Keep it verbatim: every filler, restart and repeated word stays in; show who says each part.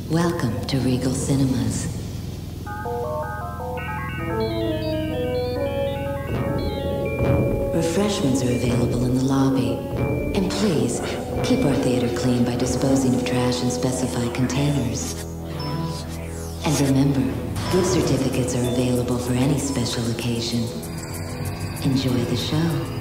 Speaker 1: Welcome to Regal Cinemas. Refreshments are available in the lobby. And please, keep our theater clean by disposing of trash in specified containers. And remember, gift certificates are available for any special occasion. Enjoy the show.